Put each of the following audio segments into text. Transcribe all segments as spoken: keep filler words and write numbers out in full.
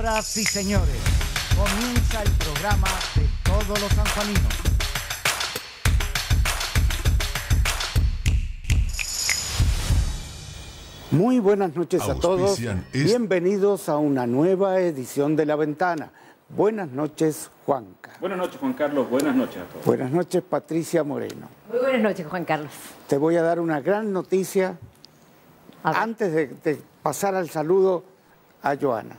Señoras y señores, comienza el programa de todos los sanjuaninos. Muy buenas noches a todos. Bienvenidos a una nueva edición de La Ventana. Buenas noches, Juanca. Buenas noches, Juan Carlos. Buenas noches a todos. Buenas noches, Patricia Moreno. Muy buenas noches, Juan Carlos. Te voy a dar una gran noticia antes de, de pasar al saludo a Joana.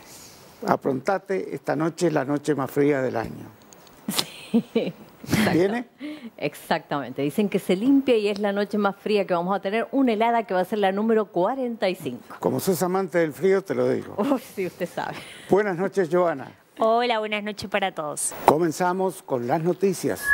Aprontate, esta noche es la noche más fría del año. Sí, exacto. ¿Viene? Exactamente. Dicen que se limpia y es la noche más fría que vamos a tener. Una helada que va a ser la número cuarenta y cinco. Como sos amante del frío, te lo digo. Uy, sí, usted sabe. Buenas noches, Joana. Hola, buenas noches para todos. Comenzamos con las noticias.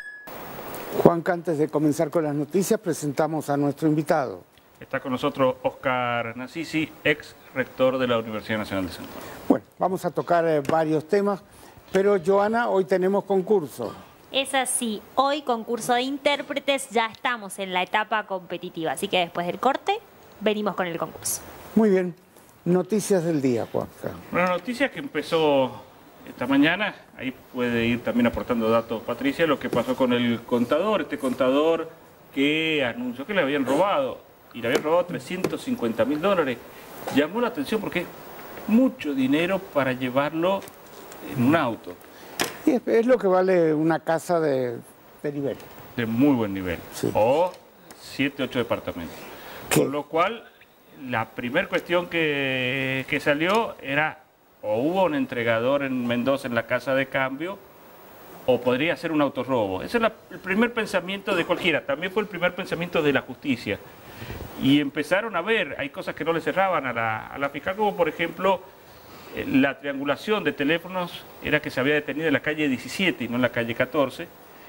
Juanca, antes de comenzar con las noticias, presentamos a nuestro invitado. Está con nosotros Oscar Nasisi, ex rector de la Universidad Nacional de San Juan. Bueno, vamos a tocar eh, varios temas, pero Joana, hoy tenemos concurso. Es así, hoy concurso de intérpretes, ya estamos en la etapa competitiva, así que después del corte venimos con el concurso. Muy bien, noticias del día, Juanca. Una noticia que empezó esta mañana, ahí puede ir también aportando datos Patricia, lo que pasó con el contador, este contador que anunció que le habían robado, y le habían robado trescientos cincuenta mil dólares. Llamó la atención porque es mucho dinero para llevarlo en un auto. Y es, es lo que vale una casa de, de nivel. De muy buen nivel. Sí. O siete, ocho departamentos. ¿Qué? Con lo cual, la primera cuestión que, que salió era, o hubo un entregador en Mendoza en la casa de cambio, o podría ser un autorrobo. Ese es la, el primer pensamiento de cualquiera. También fue el primer pensamiento de la justicia. Y empezaron a ver, hay cosas que no le cerraban a la, a la fiscal, como por ejemplo, eh, la triangulación de teléfonos era que se había detenido en la calle diecisiete y no en la calle catorce,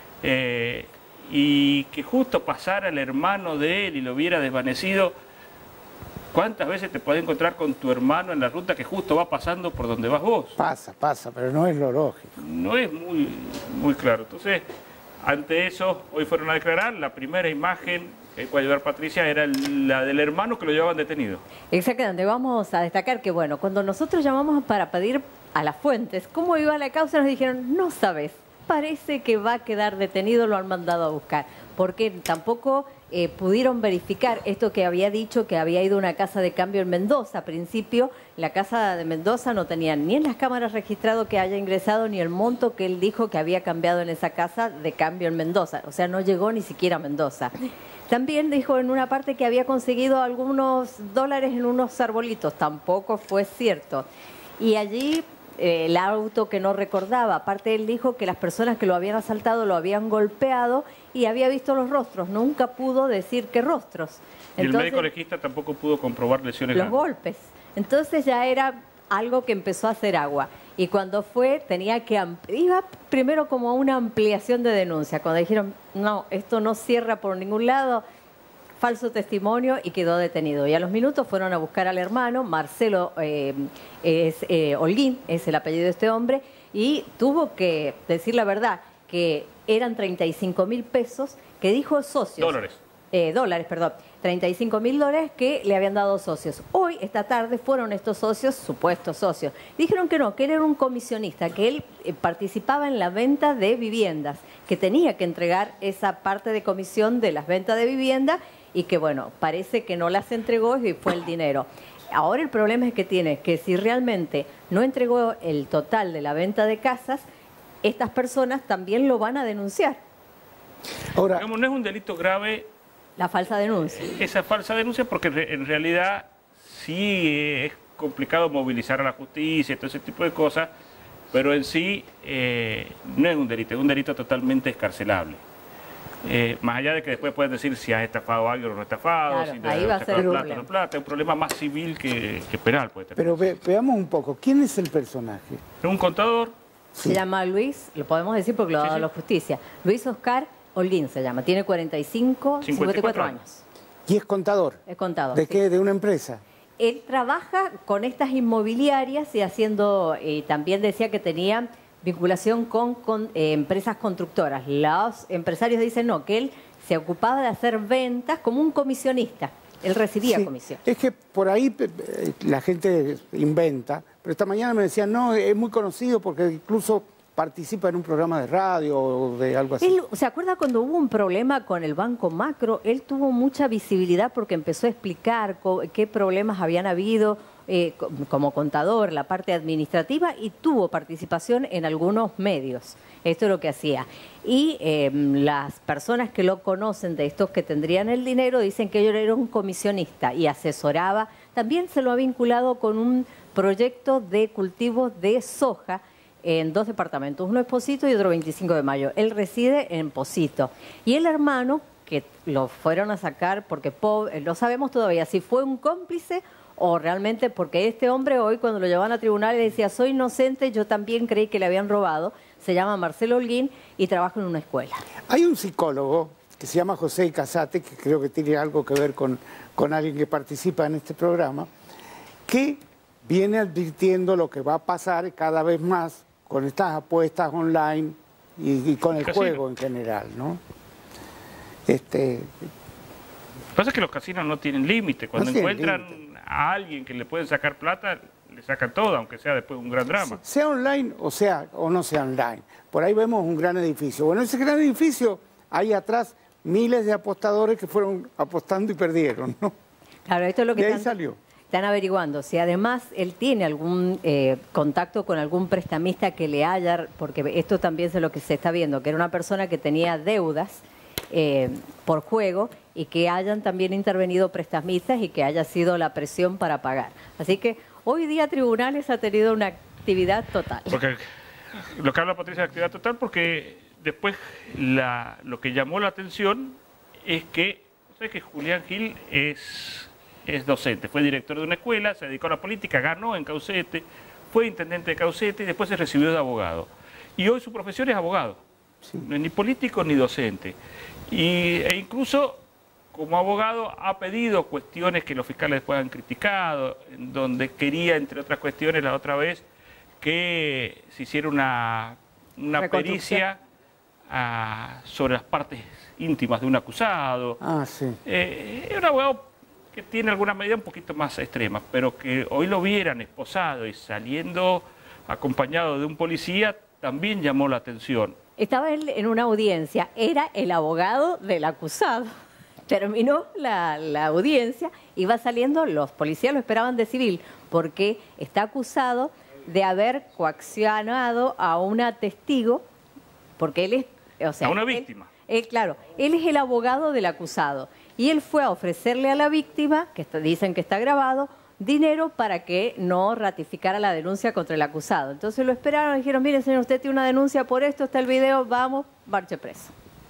eh, y que justo pasara el hermano de él y lo hubiera desvanecido. ¿Cuántas veces te puedes encontrar con tu hermano en la ruta que justo va pasando por donde vas vos? Pasa, pasa, pero no es lo lógico. No es muy, muy claro. Entonces, ante eso, hoy fueron a declarar. La primera imagen que puede ayudar Patricia era la del hermano que lo llevaban detenido. Exactamente. Vamos a destacar que, bueno, cuando nosotros llamamos para pedir a las fuentes cómo iba la causa, nos dijeron, no sabes, parece que va a quedar detenido, lo han mandado a buscar. Porque tampoco eh, pudieron verificar esto que había dicho, que había ido a una casa de cambio en Mendoza. A principio, la casa de Mendoza no tenía ni en las cámaras registrado que haya ingresado, ni el monto que él dijo que había cambiado en esa casa de cambio en Mendoza. O sea, no llegó ni siquiera a Mendoza. También dijo en una parte que había conseguido algunos dólares en unos arbolitos. Tampoco fue cierto. Y allí eh, el auto que no recordaba. Aparte, él dijo que las personas que lo habían asaltado lo habían golpeado y había visto los rostros. Nunca pudo decir qué rostros. Y Entonces, el médico legista tampoco pudo comprobar lesiones. Los golpes. Entonces ya era algo que empezó a hacer agua. Y cuando fue, tenía que iba primero como una ampliación de denuncia. Cuando dijeron, no, esto no cierra por ningún lado, falso testimonio, y quedó detenido. Y a los minutos fueron a buscar al hermano, Marcelo eh, es, eh, Holguín, es el apellido de este hombre, y tuvo que decir la verdad, que eran treinta y cinco mil pesos, que dijo socios. Dólares. Eh, dólares, perdón, treinta y cinco mil dólares que le habían dado socios. Hoy, esta tarde, fueron estos socios, supuestos socios. Dijeron que no, que él era un comisionista, que él eh, participaba en la venta de viviendas, que tenía que entregar esa parte de comisión de las ventas de vivienda y que, bueno, parece que no las entregó y fue el dinero. Ahora el problema es que tiene que si realmente no entregó el total de la venta de casas, estas personas también lo van a denunciar. Ahora, Digamos, no es un delito grave La falsa denuncia. esa falsa denuncia, porque en realidad sí es complicado movilizar a la justicia y todo ese tipo de cosas, pero en sí eh, no es un delito, es un delito totalmente escarcelable. Eh, más allá de que después puedes decir si has estafado a alguien o no estafado, Claro, si te ahí has va a ser sacado el plata o problema. no plata, es un problema más civil que, que penal. Puede tener. pero ve- veamos un poco, ¿quién es el personaje? Es un contador. Sí. Se llama Luis, lo podemos decir porque lo ha Sí, dado sí. la justicia. Luis Oscar Holguín se llama, tiene cuarenta y cinco, cincuenta y cuatro años. ¿Y es contador? Es contador. ¿De sí. qué? ¿De una empresa? Él trabaja con estas inmobiliarias y haciendo, eh, también decía que tenía vinculación con, con eh, empresas constructoras. Los empresarios dicen no, que él se ocupaba de hacer ventas como un comisionista. Él recibía Sí, comisión. es que por ahí eh, la gente inventa, pero esta mañana me decían, no, es muy conocido porque incluso participa en un programa de radio o de algo así. Él, ¿se acuerda cuando hubo un problema con el Banco Macro? Él tuvo mucha visibilidad porque empezó a explicar qué problemas habían habido eh, como contador, la parte administrativa, y tuvo participación en algunos medios. Esto es lo que hacía. Y eh, las personas que lo conocen, de estos que tendrían el dinero, dicen que él era un comisionista y asesoraba. También se lo ha vinculado con un proyecto de cultivos de soja en dos departamentos, uno es Pocito y otro veinticinco de mayo. Él reside en Pocito. Y el hermano, que lo fueron a sacar porque pobre, no sabemos todavía si fue un cómplice o realmente porque este hombre hoy cuando lo llevaban a tribunal le decía, soy inocente, yo también creí que le habían robado. Se llama Marcelo Holguín y trabaja en una escuela. Hay un psicólogo que se llama José Casate, que creo que tiene algo que ver con, con alguien que participa en este programa, que viene advirtiendo lo que va a pasar cada vez más con estas apuestas online y, y con el Casino. juego en general, ¿no? Este, Lo que pasa es que los casinos no tienen límite. Cuando No tienen encuentran límite. a alguien que le pueden sacar plata, le sacan todo, aunque sea después un gran drama. sea online o sea o no sea online. Por ahí vemos un gran edificio. Bueno, ese gran edificio, hay atrás miles de apostadores que fueron apostando y perdieron, ¿no? Claro, esto es lo que De ahí están, salió. están averiguando. Si además él tiene algún eh, contacto con algún prestamista que le haya, porque esto también es lo que se está viendo, que era una persona que tenía deudas eh, por juego y que hayan también intervenido prestamistas y que haya sido la presión para pagar. Así que hoy día Tribunales ha tenido una actividad total. Porque lo que habla Patricia de actividad total, porque después la, lo que llamó la atención es que, ¿sabes que Julián Gil es, es docente? Fue director de una escuela, se dedicó a la política, ganó en Caucete, fue intendente de Caucete y después se recibió de abogado. Y hoy su profesión es abogado, Sí. no es ni político ni docente. Y, e incluso como abogado ha pedido cuestiones que los fiscales después han criticado, en donde quería, entre otras cuestiones, la otra vez, que se hiciera una, una Reconstrucción. pericia ah, sobre las partes íntimas de un acusado. Ah, sí. Eh, es un abogado que tiene algunas medidas un poquito más extremas, pero que hoy lo vieran esposado y saliendo acompañado de un policía también llamó la atención. Estaba él en una audiencia, era el abogado del acusado. Terminó la, la audiencia, iba saliendo, los policías lo esperaban de civil, porque está acusado de haber coaccionado a una testigo, porque él es... O sea, A una él- víctima. él, claro, él es el abogado del acusado, y él fue a ofrecerle a la víctima, que está- dicen que está grabado, dinero para que no ratificara la denuncia contra el acusado. Entonces lo esperaron y dijeron, mire señor, usted tiene una denuncia por esto, está el video, vamos, marche preso.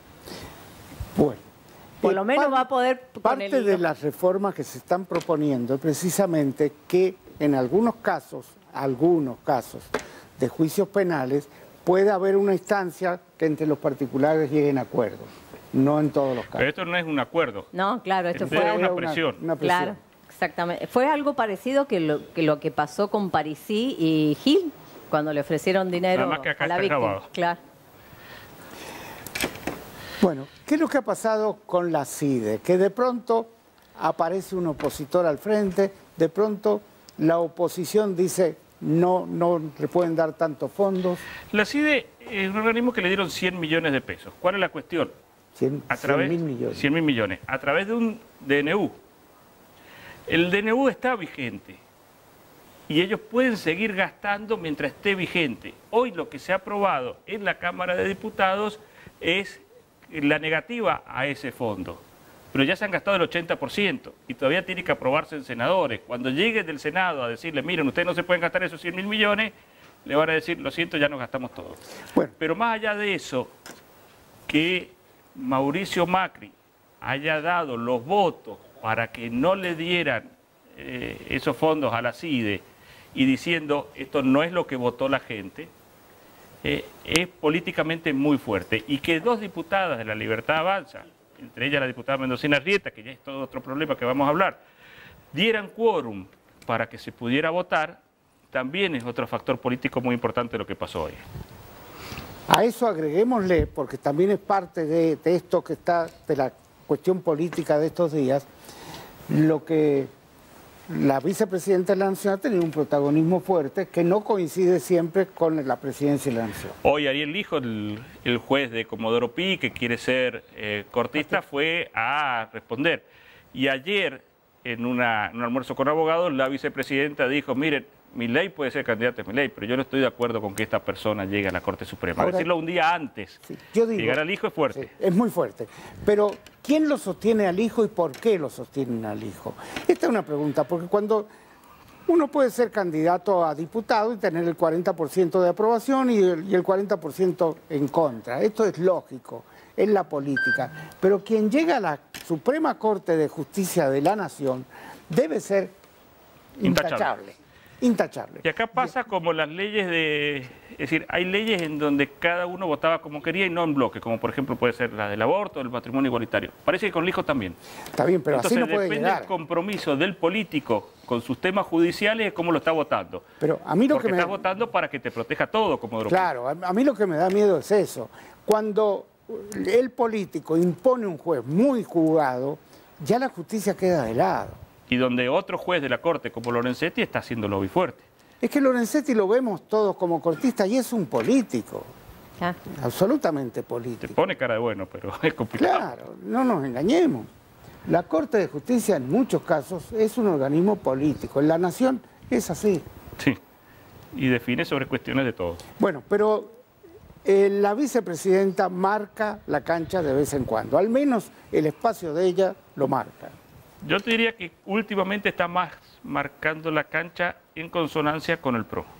Bueno. Por Eh, lo menos parte- va a poder con Parte el de hilo. las reformas que se están proponiendo es precisamente que en algunos casos, algunos casos de juicios penales, puede haber una instancia que entre los particulares lleguen a acuerdos, no en todos los Pero casos. esto no es un acuerdo. No, claro, esto Esto fue... era una Era presión. una presión. Claro, exactamente. Fue algo parecido que lo que, lo que pasó con Parisí y Gil, cuando le ofrecieron dinero Nada más que acá a la está víctima. grabado. Claro. Bueno, ¿qué es lo que ha pasado con la CIDE? Que de pronto aparece un opositor al frente, de pronto la oposición dice no, no le pueden dar tantos fondos. La CIDE es un organismo que le dieron cien millones de pesos. ¿Cuál es la cuestión? cien A través, mil millones. cien mil millones. A través de un D N U. El D N U está vigente y ellos pueden seguir gastando mientras esté vigente. Hoy lo que se ha aprobado en la Cámara de Diputados es la negativa a ese fondo. Pero ya se han gastado el ochenta por ciento y todavía tiene que aprobarse en senadores. Cuando llegue del Senado a decirle, miren, ustedes no se pueden gastar esos cien mil millones, le van a decir, lo siento, ya nos gastamos todo. Bueno, Pero más allá de eso, que Mauricio Macri haya dado los votos para que no le dieran eh, esos fondos a la CIDE y diciendo esto no es lo que votó la gente, eh, es políticamente muy fuerte. Y que dos diputadas de la Libertad Avanza, entre ellas la diputada Mendocina Rieta, que ya es todo otro problema que vamos a hablar, dieran quórum para que se pudiera votar, también es otro factor político muy importante de lo que pasó hoy. a eso agreguémosle, porque también es parte de, de esto que está, de la cuestión política de estos días, lo que la vicepresidenta de la Nación ha tenido un protagonismo fuerte que no coincide siempre con la presidencia de la Nación. Hoy Ariel Lijo, el, el juez de Comodoro Pi, que quiere ser eh, cortista, fue a responder. Y ayer, en, una, en un almuerzo con abogados, la vicepresidenta dijo, miren, Milei puede ser candidato a Milei, pero yo no estoy de acuerdo con que esta persona llegue a la Corte Suprema. Ahora, decirlo un día antes, sí, yo digo, llegar al hijo es fuerte. Sí, es muy fuerte. Pero, ¿quién lo sostiene al hijo y por qué lo sostienen al hijo? Esta es una pregunta, porque cuando uno puede ser candidato a diputado y tener el cuarenta por ciento de aprobación y el, y el cuarenta por ciento en contra, esto es lógico, es la política. Pero quien llega a la Suprema Corte de Justicia de la Nación debe ser intachable. intachable. Intachable. Y acá pasa como las leyes de... Es decir, hay leyes en donde cada uno votaba como quería y no en bloque, como por ejemplo puede ser la del aborto, el matrimonio igualitario. Parece que con el hijo también. Está bien, pero entonces, así no puede depende llegar. del compromiso del político con sus temas judiciales es cómo lo está votando. Pero a mí lo Porque que me... estás votando para que te proteja todo como europeo. Claro, a, a mí lo que me da miedo es eso. Cuando el político impone un juez muy jugado, ya la justicia queda de lado. Y donde otro juez de la Corte, como Lorenzetti, está haciendo lobby fuerte. Es que Lorenzetti lo vemos todos como cortista y es un político, Ah. absolutamente Te político. pone cara de bueno, pero es complicado. Claro, no nos engañemos. La Corte de Justicia en muchos casos es un organismo político. En la Nación es así. Sí, y define sobre cuestiones de todo. Bueno, pero eh, la vicepresidenta marca la cancha de vez en cuando. Al menos el espacio de ella lo marca. Yo te diría que últimamente está más marcando la cancha en consonancia con el P R O.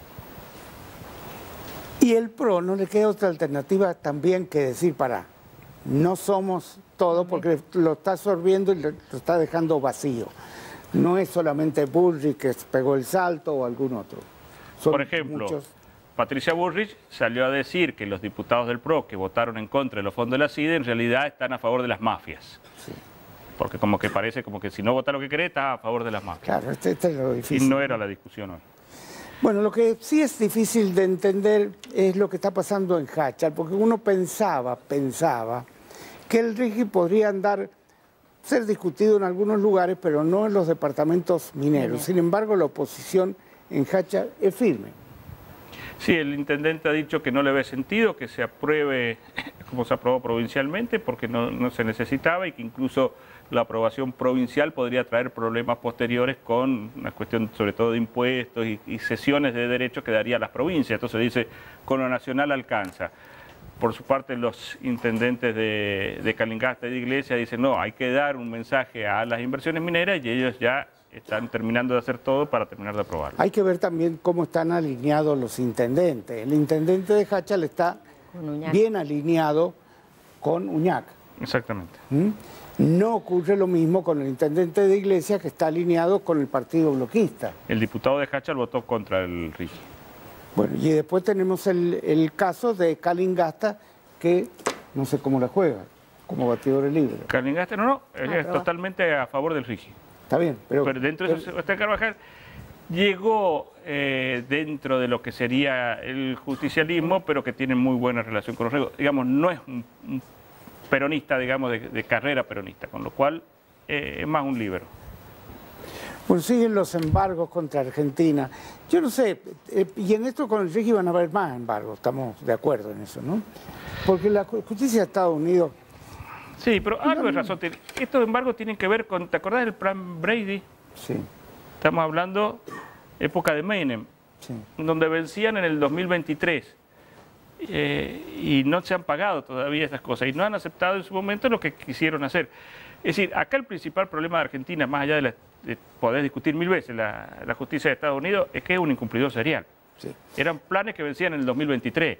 Y el P R O no le queda otra alternativa también que decir, para, no somos todo, porque lo está absorbiendo y lo está dejando vacío. No es solamente Bullrich que pegó el salto o algún otro. Son Por ejemplo, muchos. Patricia Bullrich salió a decir que los diputados del P R O que votaron en contra de los fondos de la C I D E en realidad están a favor de las mafias. Sí. Porque como que parece como que si no vota lo que querés, está a favor de las mafias. Claro, este, este es lo Y difícil. no era la discusión hoy. Bueno, lo que sí es difícil de entender es lo que está pasando en Háchal, porque uno pensaba, pensaba, que el RIGI podría andar, ser discutido en algunos lugares, pero no en los departamentos mineros. Sin embargo, la oposición en Háchal es firme. Sí, el intendente ha dicho que no le ve sentido que se apruebe como se aprobó provincialmente, porque no, no se necesitaba y que incluso la aprobación provincial podría traer problemas posteriores con una cuestión sobre todo de impuestos y, y cesiones de derechos que daría a las provincias. Entonces dice, con lo nacional alcanza. Por su parte, los intendentes de, de Calingasta y de Iglesia dicen, no, hay que dar un mensaje a las inversiones mineras y ellos ya están terminando de hacer todo para terminar de aprobarlo. Hay que ver también cómo están alineados los intendentes. El intendente de Háchal está bien alineado con Uñac. Exactamente. ¿Mm? No ocurre lo mismo con el intendente de Iglesia, que está alineado con el partido bloquista. El diputado de Háchal votó contra el RIGI. Bueno, y después tenemos el, el caso de Calingasta, que no sé cómo la juega, como batidor libre. Calingasta, no, no, él Ah, es pero... totalmente a favor del RIGI. Está bien, pero... Pero dentro de eso, Sebastián Carvajal llegó eh, dentro de lo que sería el justicialismo, pero que tiene muy buena relación con los regos. Digamos, no es un, un peronista, digamos, de, de carrera peronista, con lo cual eh, es más un líbero. Bueno, siguen los embargos contra Argentina. Yo no sé, eh, y en esto con el RIGI van a haber más embargos, estamos de acuerdo en eso, ¿no? Porque la justicia de Estados Unidos... Sí, pero algo de razón. Estos embargos tienen que ver con, ¿te acordás del plan Brady? Sí. Estamos hablando época de Menem, Sí. donde vencían en el dos mil veintitrés eh, y no se han pagado todavía esas cosas y no han aceptado en su momento lo que quisieron hacer. Es decir, acá el principal problema de Argentina, más allá de, la, de poder discutir mil veces la, la justicia de Estados Unidos, es que es un incumplidor serial. Sí. Eran planes que vencían en el dos mil veintitrés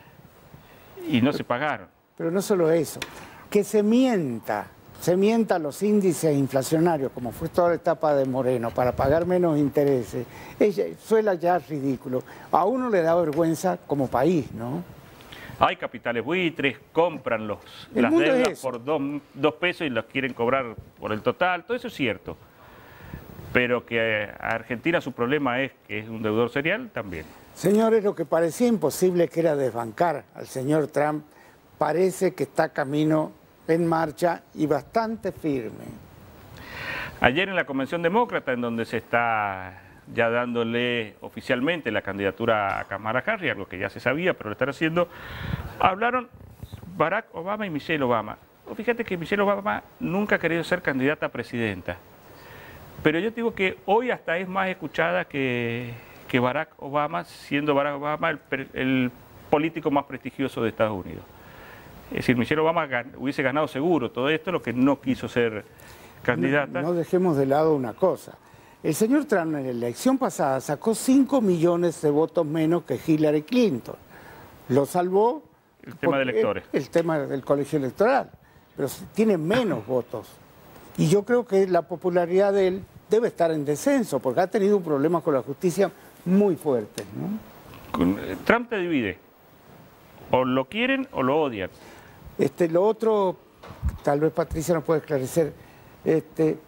y no se pagaron. Pero no solo eso, que se mienta, se mienta los índices inflacionarios, como fue toda la etapa de Moreno, para pagar menos intereses, ella, suena ya ridículo. A uno le da vergüenza como país, ¿no? Hay capitales buitres, compran los, El las mundo es deudas eso. por dos, dos pesos y las quieren cobrar por el total, todo eso es cierto. Pero que a Argentina su problema es que es un deudor serial, también. Señores, lo que parecía imposible, que era desbancar al señor Trump, parece que está camino en marcha y bastante firme. Ayer en la Convención Demócrata, en donde se está ya dándole oficialmente la candidatura a Kamala Harris, algo que ya se sabía, pero lo están haciendo, hablaron Barack Obama y Michelle Obama. Fíjate que Michelle Obama nunca ha querido ser candidata a presidenta, pero yo digo que hoy hasta es más escuchada que, que Barack Obama, siendo Barack Obama el, el político más prestigioso de Estados Unidos. Es decir, Michelle Obama gan, hubiese ganado seguro todo esto, lo que no quiso ser candidata. No, no dejemos de lado una cosa. El señor Trump en la elección pasada sacó cinco millones de votos menos que Hillary Clinton. Lo salvó el tema de electores. El, el tema del colegio electoral. Pero tiene menos votos. Y yo creo que la popularidad de él debe estar en descenso, porque ha tenido un problema con la justicia muy fuerte, ¿no? Trump te divide. O lo quieren o lo odian. Este, lo otro, tal vez Patricia nos puede esclarecer, este,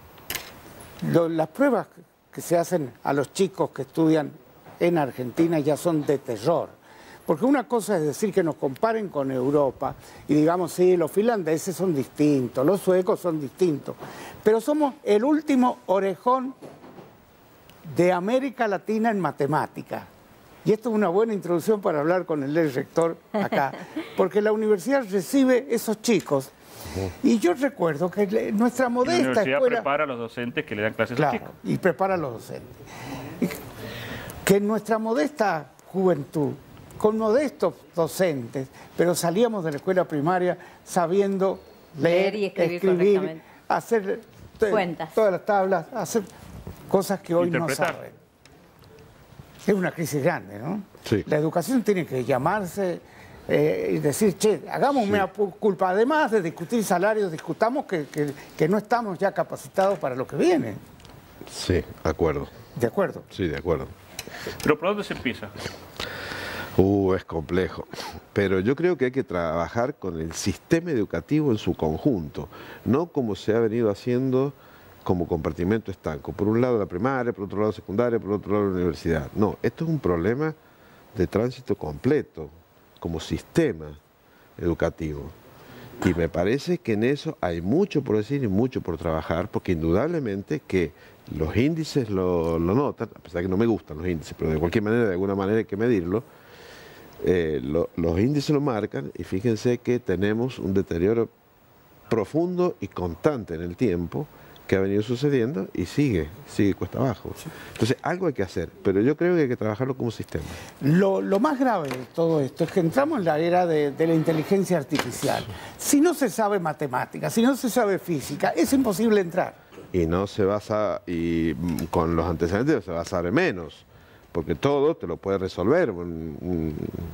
lo, las pruebas que se hacen a los chicos que estudian en Argentina ya son de terror. Porque una cosa es decir que nos comparen con Europa y digamos, sí, los finlandeses son distintos, los suecos son distintos, pero somos el último orejón de América Latina en matemática. Y esto es una buena introducción para hablar con el rector acá, porque la universidad recibe esos chicos. Y yo recuerdo que nuestra modesta y la universidad escuela... prepara a los docentes que le dan clases claro, a los chicos. Y prepara a los docentes. Y que en nuestra modesta juventud, con modestos docentes, pero salíamos de la escuela primaria sabiendo leer, Leer y escribir escribir correctamente. hacer Cuentas. todas las tablas, hacer cosas que hoy no Interpretar. saben. Es una crisis grande, ¿no? Sí. La educación tiene que llamarse eh, y decir, che, hagamos Sí. una culpa. Además de discutir salarios, discutamos que, que, que no estamos ya capacitados para lo que viene. Sí, de acuerdo. ¿De acuerdo? Sí, de acuerdo. Pero ¿por dónde se empieza? Uh, es complejo. Pero yo creo que hay que trabajar con el sistema educativo en su conjunto, no como se ha venido haciendo como compartimento estanco. Por un lado la primaria, por otro lado la secundaria, por otro lado la universidad. No, esto es un problema de tránsito completo, como sistema educativo. Y me parece que en eso hay mucho por decir y mucho por trabajar, porque indudablemente que los índices lo, lo notan, a pesar de que no me gustan los índices, pero de cualquier manera, de alguna manera hay que medirlo. Eh, lo, los índices lo marcan y fíjense que tenemos un deterioro profundo y constante en el tiempo que ha venido sucediendo y sigue, sigue cuesta abajo. Entonces algo hay que hacer, pero yo creo que hay que trabajarlo como sistema. Lo, lo más grave de todo esto es que entramos en la era de, de la inteligencia artificial. Si no se sabe matemáticas, si no se sabe física, es imposible entrar. Y no se basa, y con los antecedentes se va a saber menos, porque todo te lo puede resolver un, un,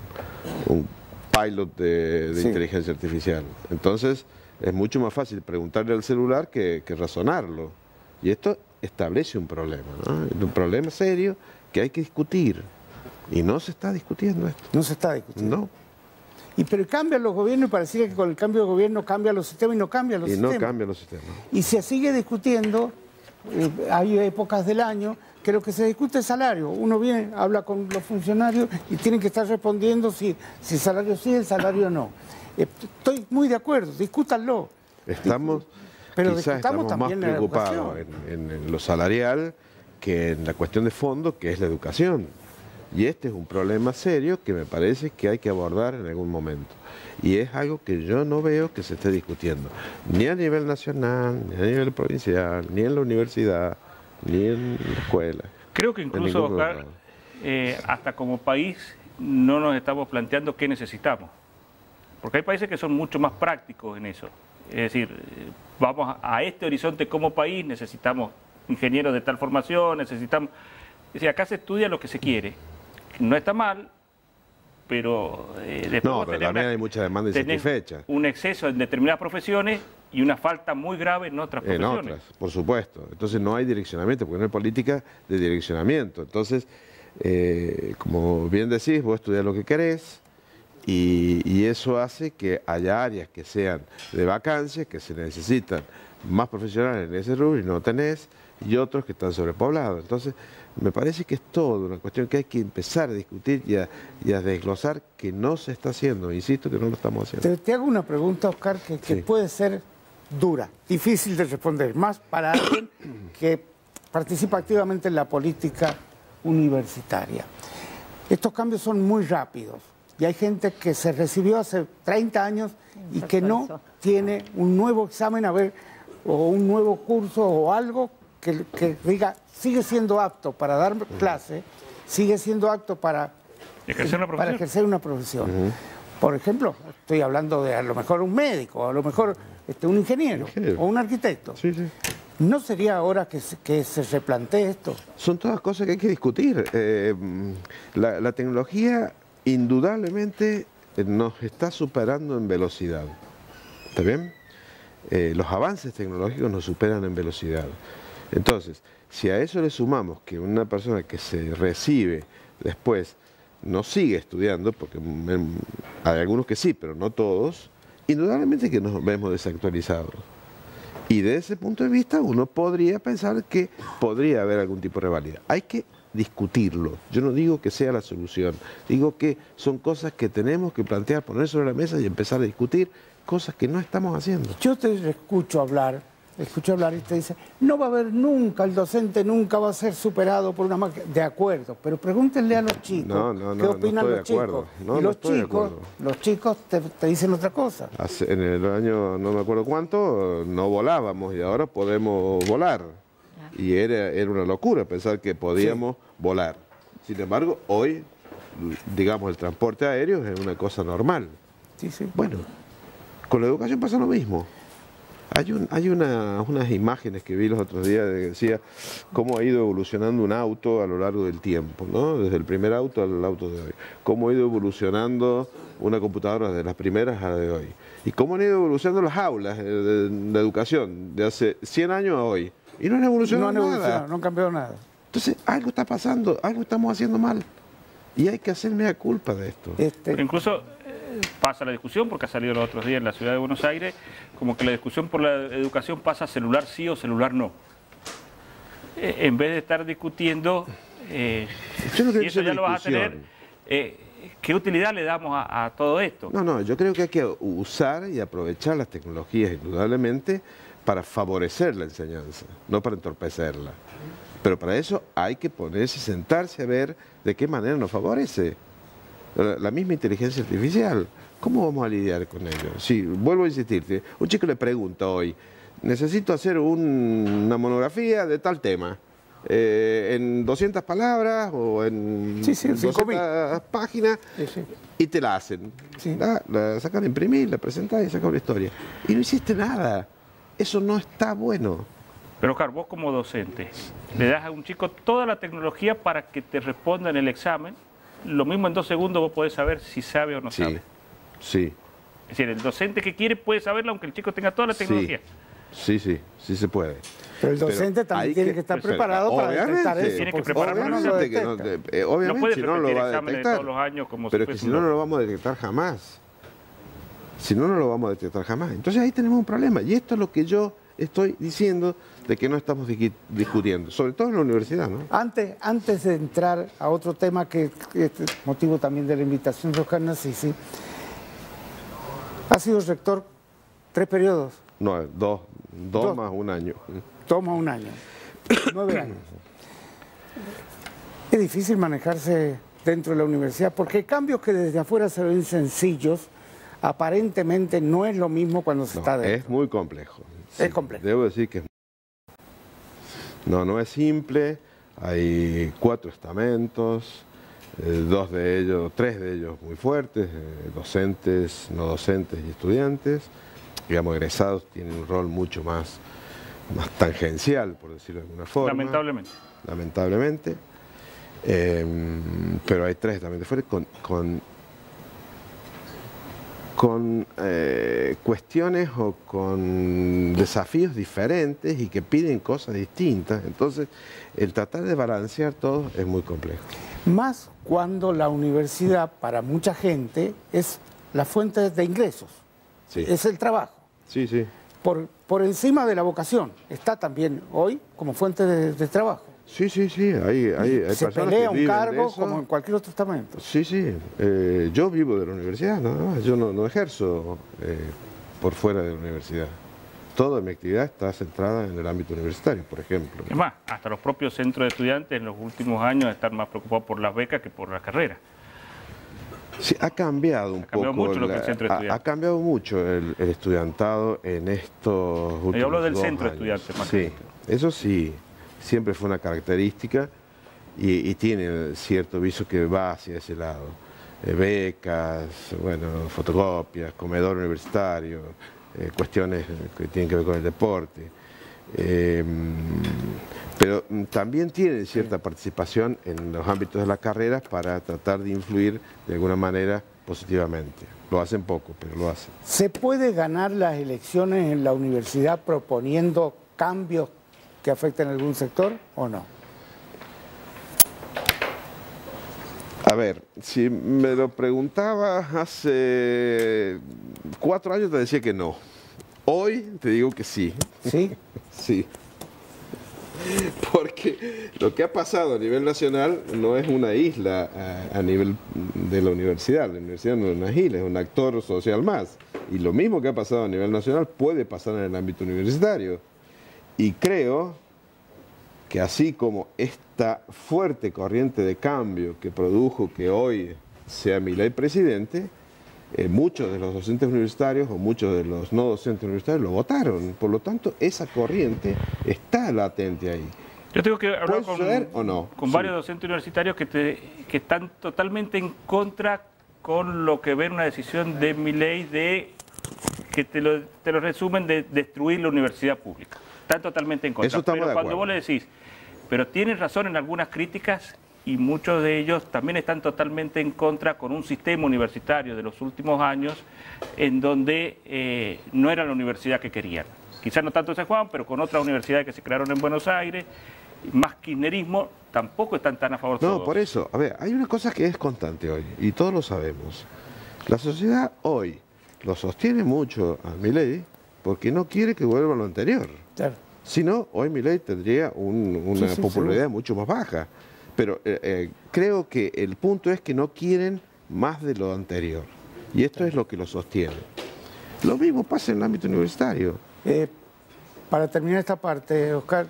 un pilot de, de Sí. inteligencia artificial. Entonces es mucho más fácil preguntarle al celular que, que razonarlo. Y esto establece un problema, ¿no? Un problema serio que hay que discutir. Y no se está discutiendo esto. No se está discutiendo. No. Y pero cambian los gobiernos y pareciera que con el cambio de gobierno cambian los sistemas y no cambian los Y sistemas. no cambian los sistemas. Y se sigue discutiendo, eh, hay épocas del año que lo que se discute es salario. Uno viene, habla con los funcionarios y tienen que estar respondiendo si, si el salario sí, el salario no. Eh, estoy muy de acuerdo, discútanlo. Estamos, Pero quizás discutamos estamos más también en la preocupados educación. en, en- en lo salarial que en la cuestión de fondo, que es la educación. Y este es un problema serio que me parece que hay que abordar en algún momento. Y es algo que yo no veo que se esté discutiendo, ni a nivel nacional, ni a nivel provincial, ni en la universidad, ni en la escuela. Creo que incluso, ningún Oscar, lado. eh, hasta como país no nos estamos planteando qué necesitamos. Porque hay países que son mucho más prácticos en eso. Es decir, eh, vamos a, a este horizonte como país, necesitamos ingenieros de tal formación, necesitamos... Es decir, acá se estudia lo que se quiere. No está mal, pero eh, después No, vos pero tenés también una- hay mucha demanda tenés insatisfecha. un exceso en determinadas profesiones y una falta muy grave en otras En profesiones. otras, por supuesto. Entonces no hay direccionamiento, porque no hay política de direccionamiento. Entonces, eh, como bien decís, vos estudiás lo que querés y, y eso hace que haya áreas que sean de vacancias, que se necesitan más profesionales en ese rubro y no tenés, y otros que están sobrepoblados. Entonces, me parece que es todo una cuestión que hay que empezar a discutir y a, y a desglosar que no se está haciendo. Insisto que no lo estamos haciendo. Te, te hago una pregunta, Oscar, que, que Sí. puede ser dura, difícil de responder, más para alguien que participa activamente en la política universitaria. Estos cambios son muy rápidos y hay gente que se recibió hace treinta años y que no tiene un nuevo examen a ver, o un nuevo curso o algo que, que diga, sigue siendo apto para dar clase, sigue siendo apto para ejercer una para profesión. ejercer una profesión. Uh-huh. Por ejemplo, estoy hablando de a lo mejor un médico, a lo mejor este, un ingeniero, ingeniero o un arquitecto. Sí, sí. ¿No sería ahora que se, que se replantee esto? Son todas cosas que hay que discutir. Eh, la, la tecnología indudablemente nos está superando en velocidad. ¿Está bien? Eh, los avances tecnológicos nos superan en velocidad. Entonces, si a eso le sumamos que una persona que se recibe después no sigue estudiando, porque hay algunos que sí, pero no todos, indudablemente que nos vemos desactualizados. Y de ese punto de vista uno podría pensar que podría haber algún tipo de revalida. Hay que discutirlo. Yo no digo que sea la solución, digo que son cosas que tenemos que plantear, poner sobre la mesa y empezar a discutir cosas que no estamos haciendo. Yo te escucho hablar, escucho hablar y te dice, no va a haber nunca, el docente nunca va a ser superado por una máquina. De acuerdo, pero pregúntenle a los chicos no, no, no, qué opinan no los chicos. No, y los no chicos, los chicos te, te dicen otra cosa. Hace, en el año, no me acuerdo cuánto, no volábamos y ahora podemos volar. Y era, era una locura pensar que podíamos sí. volar. Sin embargo, hoy, digamos, el transporte aéreo es una cosa normal. Sí, sí. Bueno, con la educación pasa lo mismo. Hay, un, hay una, unas imágenes que vi los otros días que decía cómo ha ido evolucionando un auto a lo largo del tiempo, ¿no? Desde el primer auto al auto de hoy. Cómo ha ido evolucionando una computadora de las primeras a la de hoy. Y cómo han ido evolucionando las aulas de, de, de educación de hace cien años a hoy. Y no han evolucionado no han nada. Evolucionado, no han cambiado nada. Entonces, algo está pasando, algo estamos haciendo mal. Y hay que hacerme la culpa de esto. Este... Incluso eh, pasa la discusión, porque ha salido los otros días en la ciudad de Buenos Aires, como que la discusión por la educación pasa a celular sí o celular no. Eh, en vez de estar discutiendo, eh, yo no creo si eso ya lo vas a tener, eh, ¿qué utilidad le damos a, a todo esto? No, no, yo creo que hay que usar y aprovechar las tecnologías indudablemente para favorecer la enseñanza, no para entorpecerla. Pero para eso hay que ponerse, sentarse a ver de qué manera nos favorece. La, la misma inteligencia artificial, ¿cómo vamos a lidiar con ello? Sí, vuelvo a insistirte, un chico le pregunta hoy, necesito hacer un, una monografía de tal tema, eh, en doscientas palabras o en sí, sí, doscientas páginas, sí, sí. y te la hacen. Sí. La, la sacan a imprimir, la presentan y sacan una historia. Y no hiciste nada. Eso no está bueno. Pero, Oscar, vos como docente, le das a un chico toda la tecnología para que te responda en el examen. Lo mismo en dos segundos vos podés saber si sabe o no sí, sabe. Sí. Es decir, el docente que quiere puede saberlo aunque el chico tenga toda la tecnología. Sí, sí, sí, sí se puede. Pero el docente Pero también tiene que, que estar preparado para detectar eso. Tiene que prepararlo. Obviamente, que no, eh, obviamente no puede si no lo va a detectar. Todos los años como pero si que si no, no lo vamos a detectar jamás. Si no, no lo vamos a detectar jamás. Entonces ahí tenemos un problema. Y esto es lo que yo estoy diciendo de que no estamos discutiendo, sobre todo en la universidad, ¿no? Antes, antes de entrar a otro tema que, que es motivo también de la invitación de Oscar Nasisi, ha sido rector tres periodos. No, dos, dos, dos más un año. Dos más un año, nueve años. Es difícil manejarse dentro de la universidad porque cambios que desde afuera se ven sencillos, aparentemente no es lo mismo cuando se no, está dentro. Es muy complejo. Sí, es complejo. Debo decir que es No, no es simple. Hay cuatro estamentos, eh, dos de ellos, tres de ellos muy fuertes, eh, docentes, no docentes y estudiantes. Digamos, egresados tienen un rol mucho más, más tangencial, por decirlo de alguna forma. Lamentablemente. Lamentablemente. Eh, pero hay tres también de fuera con... con con eh, cuestiones o con desafíos diferentes y que piden cosas distintas. Entonces, el tratar de balancear todo es muy complejo. Más cuando la universidad, para mucha gente, es la fuente de ingresos. Sí. Es el trabajo. Sí, sí. Por, por encima de la vocación. Está también hoy como fuente de, de trabajo. Sí, sí, sí, hay, hay, hay se personas pelea que un cargo como en cualquier otro estamento. Sí, sí, eh, yo vivo de la universidad, ¿no? Yo no, no ejerzo eh, por fuera de la universidad. toda mi actividad está centrada en el ámbito universitario, por ejemplo. Es más, hasta los propios centros de estudiantes en los últimos años están más preocupados por las becas que por las carreras. Sí, ha cambiado un ha cambiado poco. Mucho lo que el centro de ha, ha cambiado mucho el, el estudiantado en estos últimos Yo hablo del dos centro años. de estudiantes más Sí, que eso sí, siempre fue una característica y, y tiene cierto viso que va hacia ese lado. Eh, becas, bueno, fotocopias, comedor universitario, eh, cuestiones que tienen que ver con el deporte. Eh, pero también tienen cierta participación en los ámbitos de las carreras para tratar de influir de alguna manera positivamente. Lo hacen poco, pero lo hacen. ¿Se puede ganar las elecciones en la universidad proponiendo cambios que afecten a algún sector o no? A ver, si me lo preguntaba hace cuatro años te decía que no. Hoy te digo que sí. ¿Sí? Sí. Porque lo que ha pasado a nivel nacional no es una isla a, a nivel de la universidad. La universidad no es una isla, es un actor social más. Y lo mismo que ha pasado a nivel nacional puede pasar en el ámbito universitario. Y creo que así como esta fuerte corriente de cambio que produjo que hoy sea Milei presidente, eh, muchos de los docentes universitarios o muchos de los no docentes universitarios lo votaron. Por lo tanto, esa corriente está latente ahí. Yo tengo que hablar ¿Puede con, suceder o no? con Sí. varios docentes universitarios que, te, que están totalmente en contra con lo que ven una decisión de Milei de que te lo, te lo resumen de destruir la universidad pública. Están totalmente en contra. Eso estamos pero de cuando acuerdo. vos le decís, pero tienen razón en algunas críticas y muchos de ellos también están totalmente en contra con un sistema universitario de los últimos años en donde eh, no era la universidad que querían. Quizás no tanto San Juan, pero con otras universidades que se crearon en Buenos Aires, más kirchnerismo, tampoco están tan a favor de No, todos. por eso. A ver, hay una cosa que es constante hoy, y todos lo sabemos. La sociedad hoy lo sostiene mucho a Milei porque no quiere que vuelva a lo anterior. Claro. Si no, hoy Milei tendría un- una Sí, sí, popularidad mucho más baja. Pero eh, eh, creo que el punto es que no quieren más de lo anterior. Y esto es lo que lo sostiene. Lo mismo pasa en el ámbito universitario. Eh, para terminar esta parte, Oscar,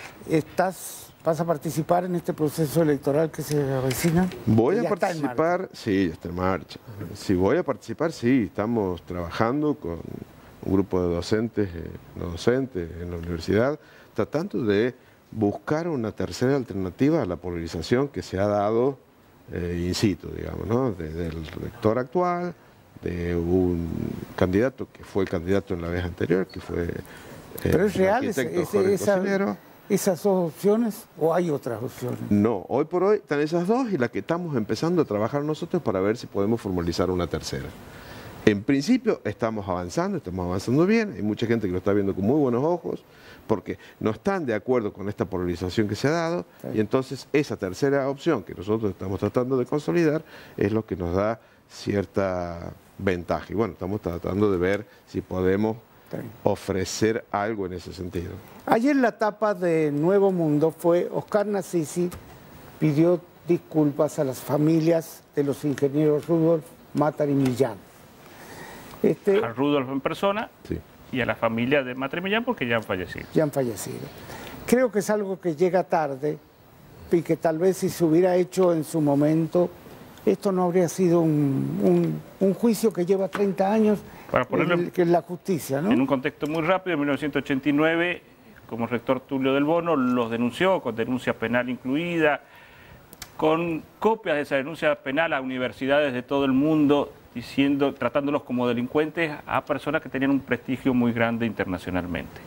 ¿estás, ¿vas a participar en este proceso electoral que se avecina? Voy Ya a está en marcha. participar, sí, ya está en marcha. Si voy a participar, sí, estamos trabajando con un grupo de docentes, eh, no docentes en la universidad, tratando de buscar una tercera alternativa a la polarización que se ha dado eh, in situ, digamos, ¿no? De- del rector actual, de un candidato que fue el candidato en la vez anterior, que fue eh, ¿Pero es el real ese- arquitecto ese- Jorge esa- Cocinero. esas dos opciones o hay otras opciones? No, hoy por hoy están esas dos y la que estamos empezando a trabajar nosotros para ver si podemos formalizar una tercera. En principio estamos avanzando, estamos avanzando bien, hay mucha gente que lo está viendo con muy buenos ojos porque no están de acuerdo con esta polarización que se ha dado y entonces esa tercera opción que nosotros estamos tratando de consolidar es lo que nos da cierta ventaja. Y bueno, estamos tratando de ver si podemos Está bien. ofrecer algo en ese sentido. Ayer la tapa de Nuevo Mundo fue Oscar Nasisi pidió disculpas a las familias de los ingenieros Rudolf, Matar y Millán. Este, A Rudolf en persona Sí. y a la familia de Matre Millán porque ya han fallecido. ya han fallecido. Creo que es algo que llega tarde y que tal vez si se hubiera hecho en su momento, esto no habría sido un, un- un juicio que lleva treinta años, Para ponerlo el- que es la justicia, ¿no? En un contexto muy rápido, en mil novecientos ochenta y nueve, como rector Tulio del Bono, los denunció con denuncia penal incluida, con copias de esa denuncia penal a universidades de todo el mundo, diciendo, tratándolos como delincuentes a personas que tenían un prestigio muy grande internacionalmente.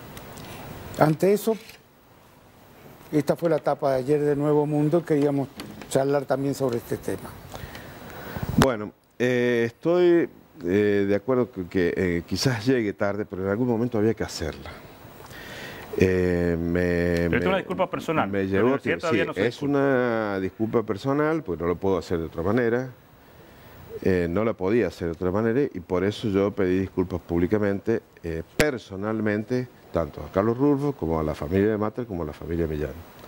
Ante eso, esta fue la etapa de ayer de Nuevo Mundo, queríamos charlar también sobre este tema. Bueno, eh, estoy eh, de acuerdo que, que, eh, quizás llegue tarde, pero en algún momento había que hacerla. Eh, me, Pero es me- una disculpa personal. Me La llevó, universidad sí, todavía no se es una disculpa personal, pues no lo puedo hacer de otra manera. Eh, no la podía hacer de otra manera y por eso yo pedí disculpas públicamente, eh, personalmente, tanto a Carlos Rulfo como a la familia de Matter como a la familia Millán.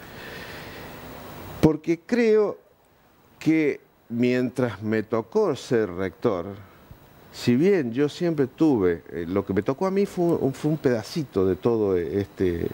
Porque creo que mientras me tocó ser rector, si bien yo siempre tuve, eh, lo que me tocó a mí fue un, fue un pedacito de todo este,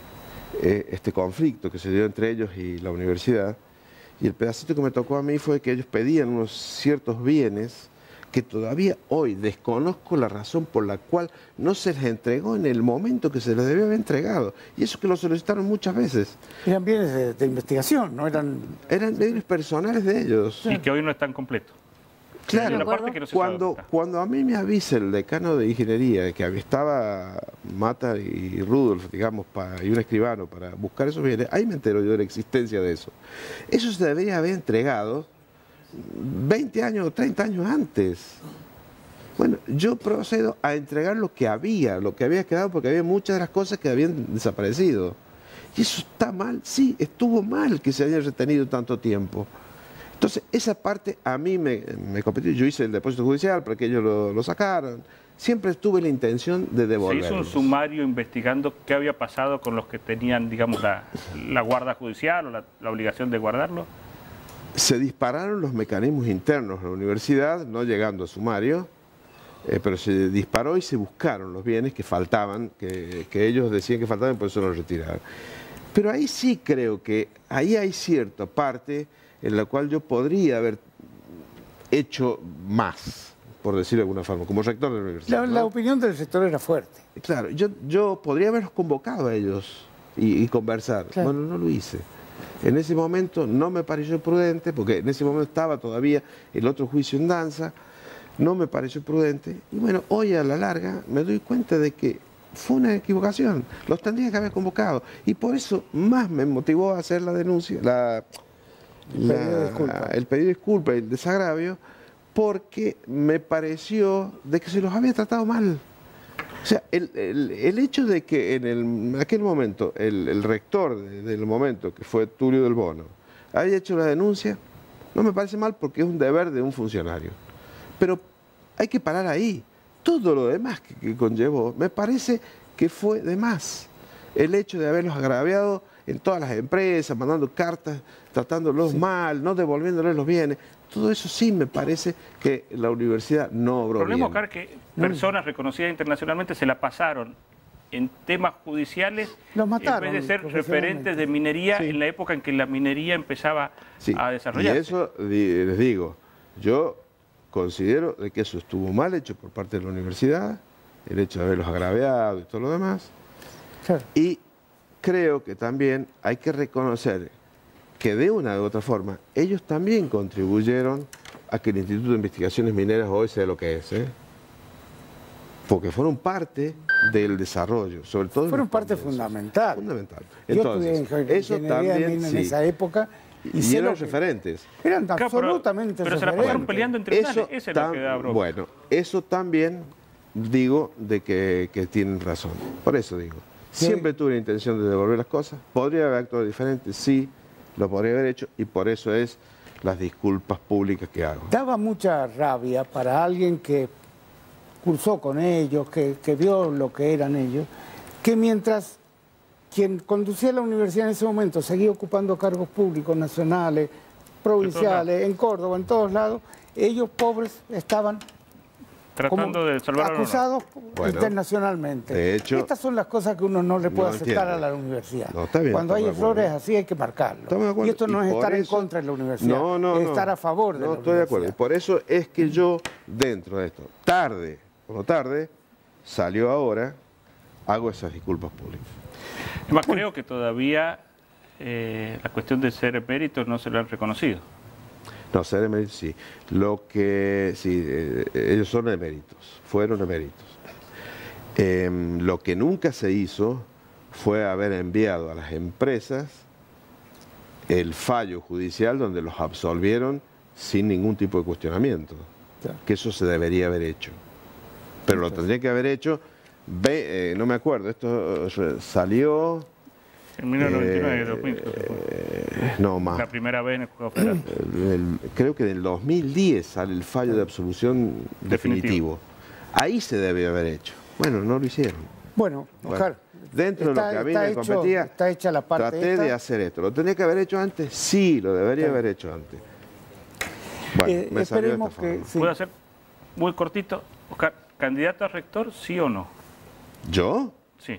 eh, este conflicto que se dio entre ellos y la universidad, y el pedacito que me tocó a mí fue que ellos pedían unos ciertos bienes que todavía hoy desconozco la razón por la cual no se les entregó en el momento que se les debió haber entregado. Y eso que lo solicitaron muchas veces. Eran bienes de, de investigación, no eran... Eran bienes personales de ellos. Y que hoy no están completos. Claro, Una parte que no se cuando, sabe. cuando a mí me avisa el decano de ingeniería que estaba Mata y Rudolf, digamos, para, y un escribano para buscar esos bienes, ahí me entero yo de la existencia de eso. Eso se debería haber entregado veinte años o treinta años antes. Bueno, yo procedo a entregar lo que había, lo que había quedado, porque había muchas de las cosas que habían desaparecido. Y eso está mal, sí, estuvo mal que se haya retenido tanto tiempo. Entonces, esa parte a mí me, me competió. Yo hice el depósito judicial para que ellos lo, lo sacaran. Siempre tuve la intención de devolverlos. Se hizo un sumario investigando qué había pasado con los que tenían, digamos, la, la guarda judicial o la, la obligación de guardarlo. Se dispararon los mecanismos internos de la universidad, no llegando a sumario, eh, pero se disparó y se buscaron los bienes que faltaban, que, que ellos decían que faltaban y por eso los retiraron. Pero ahí sí creo que, ahí hay cierta parte en la cual yo podría haber hecho más, por decirlo de alguna forma, como rector de la universidad. La, ¿no? la opinión del sector era fuerte. Claro, yo, yo podría haberlos convocado a ellos y, y conversar. Claro. Bueno, no lo hice. En ese momento no me pareció prudente, porque en ese momento estaba todavía el otro juicio en danza, no me pareció prudente. Y bueno, hoy a la larga me doy cuenta de que fue una equivocación, los tendría que haber convocado. Y por eso más me motivó a hacer la denuncia, la, el, la, pedido de disculpa. el pedido de disculpa y el desagravio, porque me pareció de que se los había tratado mal. O sea, el, el, el hecho de que en, el, en aquel momento el, el rector de, del momento, que fue Tulio del Bono, haya hecho la denuncia, no me parece mal porque es un deber de un funcionario. Pero hay que parar ahí. Todo lo demás que, que conllevó, me parece que fue de más. El hecho de haberlos agraviado en todas las empresas, mandando cartas, tratándolos sí. mal, no devolviéndoles los bienes. Todo eso sí me parece que la universidad no obró bien. El problema, Oscar, que personas reconocidas internacionalmente se la pasaron en temas judiciales Los mataron, en vez de ser referentes de minería sí. en la época en que la minería empezaba sí. a desarrollarse. Y eso les digo, yo considero de que eso estuvo mal hecho por parte de la universidad, el hecho de haberlos agraviado y todo lo demás. Claro. Y creo que también hay que reconocer que de una u otra forma, ellos también contribuyeron a que el Instituto de Investigaciones Mineras hoy sea lo que es, ¿eh? Porque fueron parte del desarrollo, sobre todo... Fueron parte fundamental. Fundamental. Entonces, yo estudié eso también en sí. esa época. Y, y eran referentes. Eran claro, absolutamente pero, pero referentes. Pero se la pasaron peleando en tribunales, eso es lo que da broma. Bueno, eso también digo de que, que tienen razón. Por eso digo, sí. siempre tuve la intención de devolver las cosas. ¿Podría haber actuado diferente? Sí. Lo podría haber hecho y por eso es las disculpas públicas que hago. Daba mucha rabia para alguien que cursó con ellos, que, que vio lo que eran ellos, que mientras quien conducía la universidad en ese momento seguía ocupando cargos públicos, nacionales, provinciales, en Córdoba, en todos lados, ellos pobres estaban tratando de salvar acusados bueno, internacionalmente. De hecho, estas son las cosas que uno no le puede no aceptar entiendo. a la universidad. No, está bien, Cuando hay errores así hay que marcarlo. Y esto no y es estar eso, en contra de la universidad, no, no, es no, estar a favor de no, la estoy universidad. de acuerdo. Y por eso es que yo, dentro de esto, tarde o no tarde, salió ahora, hago esas disculpas públicas. Es más, creo que todavía eh, la cuestión de ser eméritos no se lo han reconocido. No, ser eméritos sí. Lo que, sí, eh, ellos son eméritos, fueron eméritos. Eh, lo que nunca se hizo fue haber enviado a las empresas el fallo judicial donde los absolvieron sin ningún tipo de cuestionamiento. Claro. Que eso se debería haber hecho. Pero lo tendría que haber hecho, ve, eh, no me acuerdo, esto salió... En mil novecientos noventa y nueve, dos mil. Eh, no, más. La primera vez en el Juego Federal. El, el, creo que en el dos mil diez sale el fallo de absolución definitivo. definitivo. Ahí se debe haber hecho. Bueno, no lo hicieron. Bueno, Oscar, bueno, dentro está, de lo que a mí me hecho, competía, está hecha la parte traté esta. de hacer esto. ¿Lo tenía que haber hecho antes? Sí, lo debería sí. haber hecho antes. Bueno, eh, me salió de esta que, forma. Sí. ¿Puedo hacer muy cortito. Oscar, ¿candidato a rector, sí o no? ¿Yo? Sí.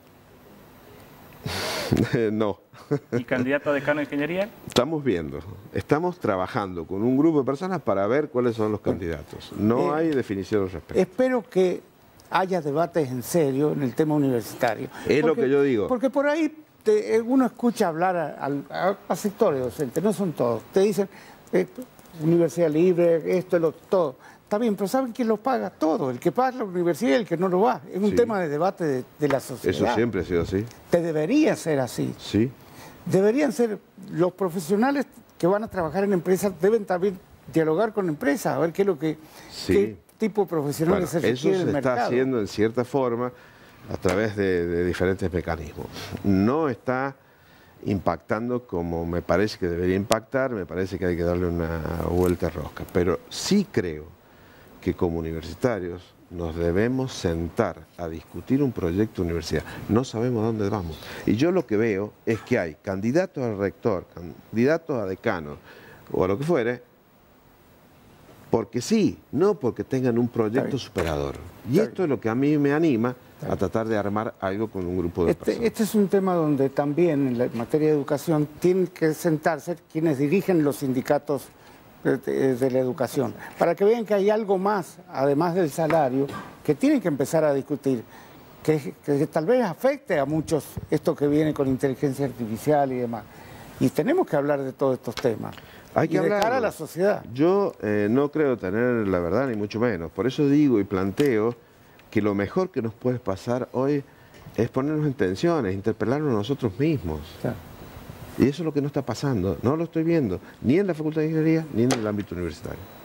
No. ¿Y candidato a decano de ingeniería? Estamos viendo, estamos trabajando con un grupo de personas para ver cuáles son los candidatos. No Eh, hay definición al respecto. Espero que haya debates en serio en el tema universitario. Es lo que yo digo. Porque por ahí te- eh, uno escucha hablar a, a- a sectores docentes, no son todos. Te dicen, eh, universidad libre, esto, lo todo. Está bien, pero ¿saben quién lo paga? Todo. El que paga la universidad y el que no lo va. Es un Sí. tema de debate de, de la Eso sociedad. siempre ha sido así. Te debería ser así. Sí. Deberían ser los profesionales que van a trabajar en empresas, deben también dialogar con empresas, a ver qué es lo que Sí. qué tipo de profesionales Bueno, se eso requiere se en el está mercado. haciendo en cierta forma a través de, de diferentes mecanismos. No está impactando como me parece que debería impactar, me parece que hay que darle una vuelta de rosca. Pero sí creo que como universitarios nos debemos sentar a discutir un proyecto de universidad. No sabemos a dónde vamos. Y yo lo que veo es que hay candidatos a rector, candidatos a decano o a lo que fuere, porque sí, no porque tengan un proyecto superador. Y esto es lo que a mí me anima a tratar de armar algo con un grupo de Este, personas. este es un tema donde también en la materia de educación tienen que sentarse quienes dirigen los sindicatos de, de- de la educación, para que vean que hay algo más, además del salario, que tienen que empezar a discutir, que, que tal vez afecte a muchos esto que viene con inteligencia artificial y demás. Y tenemos que hablar de todos estos temas. Hay y que de cara a hablarlo. la sociedad. Yo eh, no creo tener la verdad, ni mucho menos. Por eso digo y planteo que lo mejor que nos puede pasar hoy es ponernos en tensiones, interpelarnos nosotros mismos. Claro. Y eso es lo que no está pasando. No lo estoy viendo, ni en la Facultad de Ingeniería, ni en el ámbito universitario.